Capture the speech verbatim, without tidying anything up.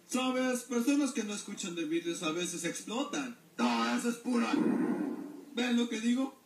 Sabes, personas que no escuchan de Beatles a veces explotan. No, eso es pura... ¿Ven lo que digo?